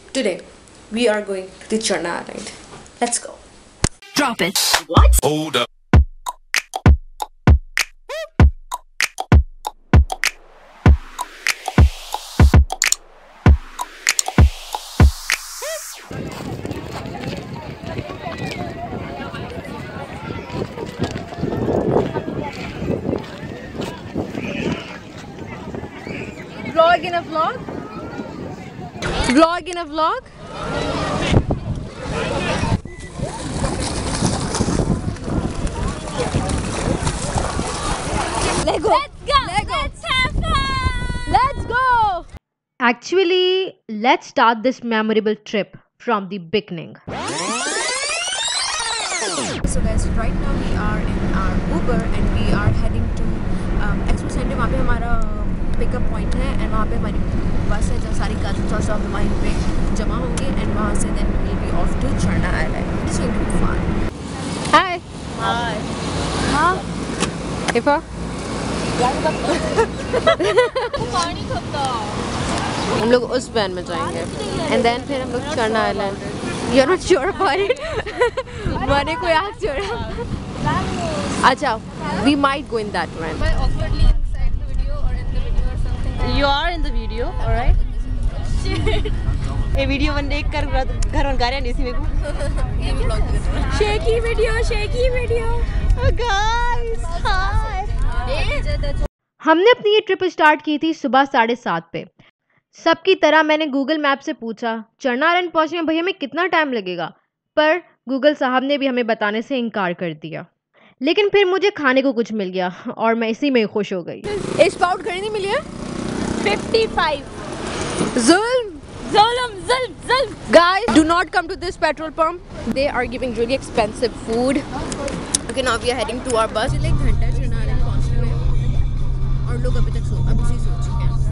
Today we are going to the Cherna Island. Let's go. Drop it. What? Hold up. Vlog in a vlog? Vlog in a vlog? Let's go! Let's have fun! Let's go! Actually, let's start this memorable trip from the beginning. So guys, right now we are in our Uber and we are heading to Express Center. वहाँ पे हमारा pickup point है and वहाँ पे हमारी बस है जहाँ सारी कज़न्स और सब वहीं पे जमा होंगे एंड वहाँ से then we will be off to Charna island. It's going to be fun. Hi hi. हाँ इफा पानी खपता. हम लोग उस वैन में जाएंगे एंड देन फिर हम लोग Charna island. You are not sure about it? मैंने कोई आग छोड़ा. अच्छा, we might go in that van. You are in the video, alright? Shit. ये वीडियो बन देख कर घर बन रहे हैं इसी में को. ये भी ब्लॉग कर. Shaky video. Oh guys, hi. हमने अपनी ये ट्रिप स्टार्ट की थी सुबह 7:30 पे. सबकी तरह मैंने गूगल मैप से पूछा चरना आइलैंड पहुंचने में भैया हमें कितना टाइम लगेगा, पर गूगल साहब ने भी हमें बताने से इनकार कर दिया. लेकिन फिर मुझे खाने को कुछ मिल गया और मैं इसी में खुश हो गई. एक स्पाउट घड़ी नहीं मिली है. 55. Zulm. Guys, do not come to this petrol pump. They are giving really expensive food. Okay, now we are heading to our bus. एक घंटा चरना आइलैंड पहुंचने में और लोग अभी से सो चुके हैं.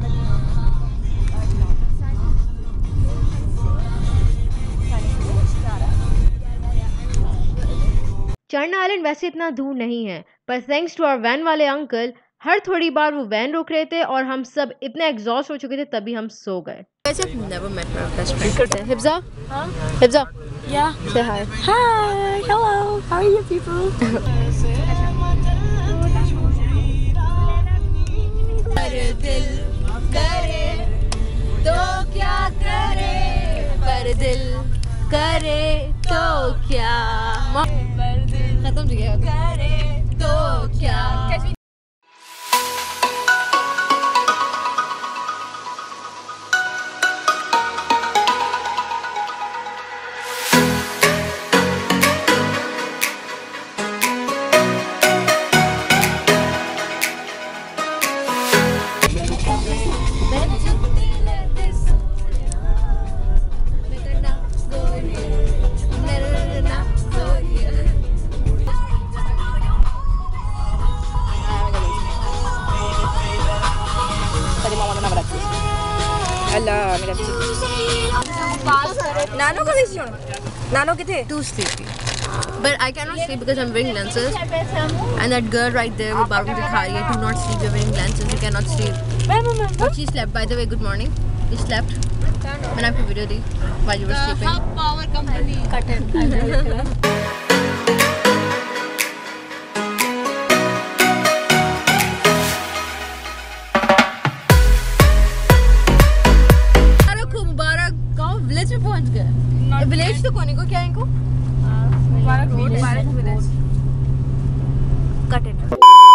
चरना आइलैंड वैसे इतना दूर नहीं है, पर थैंक्स टू आवर वैन वाले अंकल हर थोड़ी बार वो वैन रोक रहे थे और हम सब इतने एग्जॉस्ट हो चुके थे तभी हम सो गए. Guys, I've never met my best friend. Hibza? Huh? Hibza? Yeah. Say hi. Hi. Hello. How are you people? पर दिल करे तो क्या करे, पर दिल करे तो क्या, खत्म हो गया. करे तो क्या. Nano ka vision. Nano kithe? Too sleepy. But I cannot sleep because I'm wearing lenses. And that girl right there with Baru Dikhari, do not sleep. You're wearing lenses. You cannot sleep. But she slept. By the way, good morning. You slept. मैंने आपको video दी while you were sleeping. Hub Power Company. Cut it. Village तो कोने को क्या है इनको? Village. Cut it.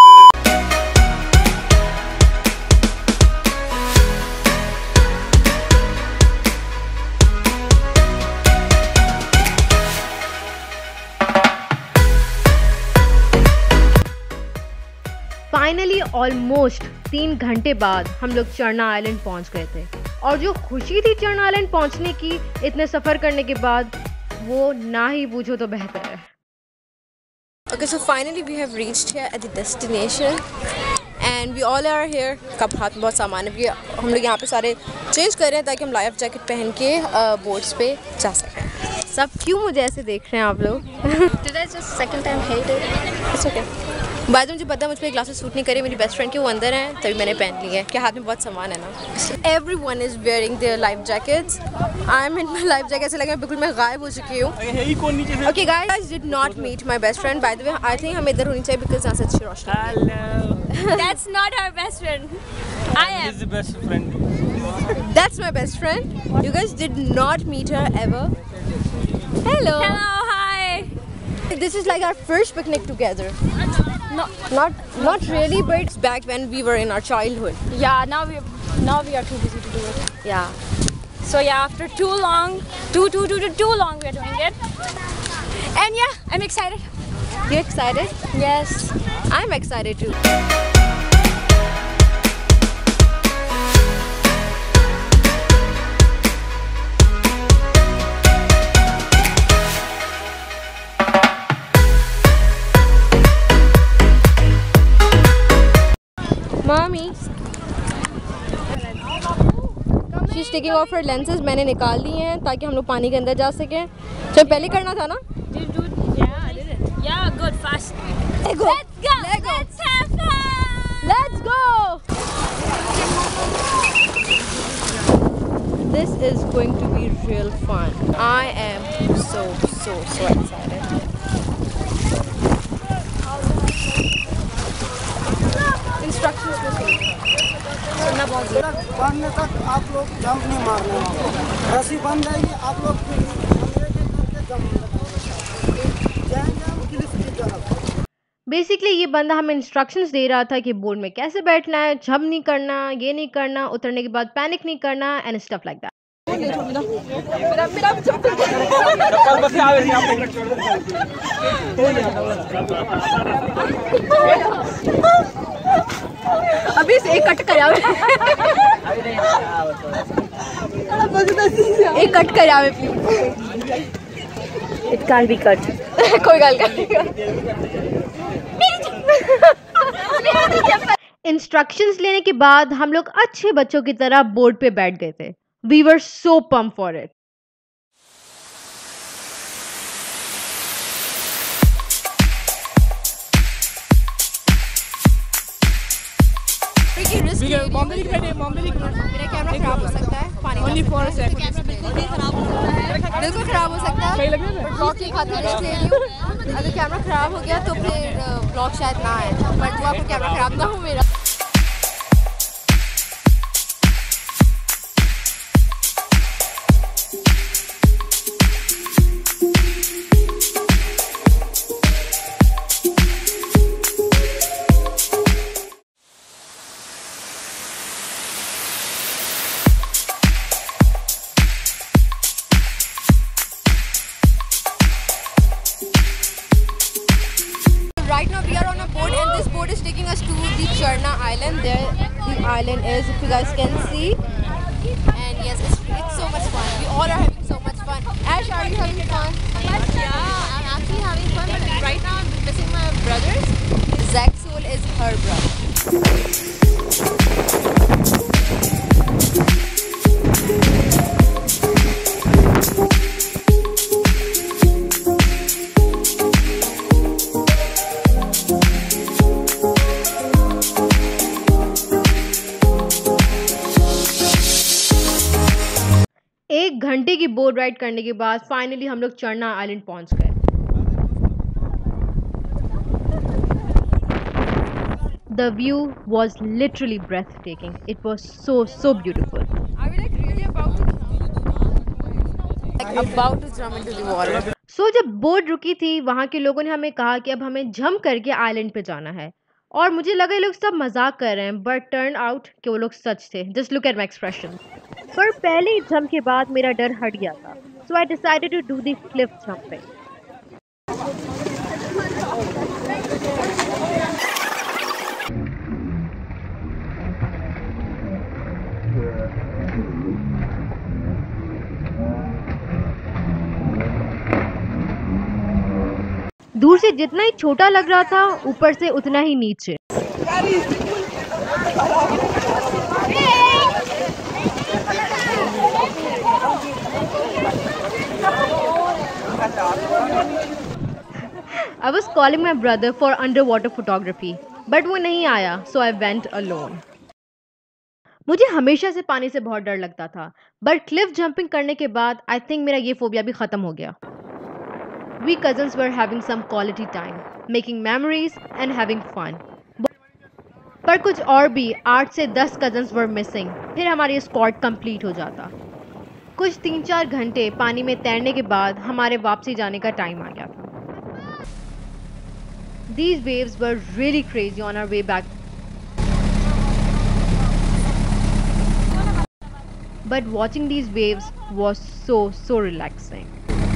Finally almost 3 घंटे बाद हम लोग चरना आइलैंड पहुंच गए थे और जो खुशी थी चरना आइलैंड पहुंचने की इतने सफ़र करने के बाद, वो ना ही पूछो तो बेहतर है. Okay, so finally we have reached here at the destination and we all are here. कब हाथ में बहुत सामान है. हम लोग यहाँ पे सारे चेंज कर रहे हैं ताकि हम लाइफ जैकेट पहन के बोट्स पे जा सकें. सब क्यों मुझे ऐसे देख रहे हैं आप लोग? Did I just second time hate it? It's okay. बाद में मुझे पता है मुझ पर ग्लासेस सूट नहीं करे, मेरी बेस्ट फ्रेंड के वो अंदर हैं, तभी मैंने पहन लिया है कि हाथ में बहुत सामान है ना। Everyone is wearing their life jackets. I am in my life jacket, ऐसे लगे बिल्कुल मैं गायब हो चुकी हूँ। Okay guys, did not meet my best friend. By the way I think हमें इधर होनी चाहिए बिकॉज यहाँ से अच्छी रोशनी। That's not our best friend. I am. He's the best friend. That's my best friend. You guys did not meet her ever. Hello. Hello, hi. This is like our first picnic together. No. Not really, but it's back when we were in our childhood. Yeah, now we are too busy to do it. Yeah. So yeah, after too long, too long we are doing it. And yeah, I'm excited. You excited? Yes. I'm excited too. Mommy, she's taking off her lenses. मैंने निकाल ली हैं ताकि हम लोग पानी के अंदर जा सकें। तो पहले करना था ना? Yeah, I did it. Yeah, good, fast. Let's go. Let's go. Let's have fun. Let's go. This is going to be real fun. I am so excited. Instructions को सुनना बहुत जरूरी है। बांधने तक आप लोग जंप नहीं मारने वाले। रस्सी बंध जाएगी, आप लोग बेसिकली ये बंदा हमें इंस्ट्रक्शंस दे रहा था कि बोर्ड में कैसे बैठना है, जंप नहीं करना, ये नहीं करना, उतरने के बाद पैनिक नहीं करना एंड स्टफ लाइक दैट। अभी से एक कट करावे। एक कट करावे please. It can't be cut. कोई गल नहीं। इंस्ट्रक्शंस लेने के बाद हम लोग अच्छे बच्चों की तरह बोर्ड पे बैठ गए थे। We were so pump for it. मेरा कैमरा खराब हो सकता है, पानी बिल्कुल खराब हो सकता है। ब्लॉग की खातिर रिस्क ले रही हूँ। अगर कैमरा खराब हो गया तो फिर ब्लॉग शायद ना आए, बट वो आपको कैमरा खराब ना हो मेरा। Right now we are on a boat and this boat is taking us to the Cherna Island. There the island is, if you guys can see. And yes, it's so much fun. We all are having so much fun. Ash, are you having fun? Yeah, I'm actually having fun, but right now I'm missing my brothers. Zach Soul is her brother. एक घंटे की boat ride करने के बाद finally हम लोग Charna island पहुंच गए। The view was literally breathtaking. It was so beautiful. Are we like really about to jump into the water? So जब बोट रुकी थी वहाँ के लोगों ने हमें कहा कि अब हमें जंप करके आइलैंड पे जाना है और मुझे लगा ये लोग सब मजाक कर रहे हैं, बट टर्न आउट कि वो लोग सच थे। Just look at my expression. पर पहले ही जंप के बाद मेरा डर हट गया था, so I decided to do the cliff jumping. दूर से जितना ही छोटा लग रहा था, ऊपर से उतना ही नीचे। I was calling my brother for underwater photography, but वो नहीं आया, so I went alone. मुझे हमेशा से पानी से बहुत डर लगता था, but cliff jumping करने के बाद I think मेरा ये phobia भी खत्म हो गया. We cousins were having some quality time, making memories and having fun. पर कुछ और भी 8 से 10 cousins were missing. फिर हमारी squad complete हो जाता. कुछ 3-4 घंटे पानी में तैरने के बाद हमारे वापसी जाने का टाइम आ गया था. These waves were really crazy on our way back. But watching these waves was so relaxing.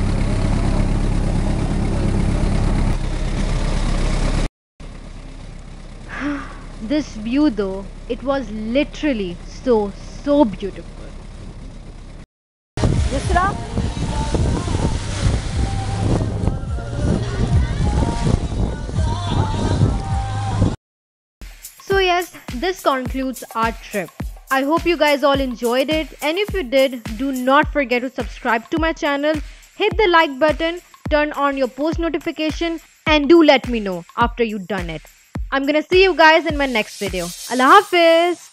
This view though, it was literally so beautiful. Yusra? So yes, this concludes our trip. I hope you guys all enjoyed it, and if you did, do not forget to subscribe to my channel, hit the like button, turn on your post notification, and do let me know after you've done it. I'm gonna see you guys in my next video. Allah Hafiz!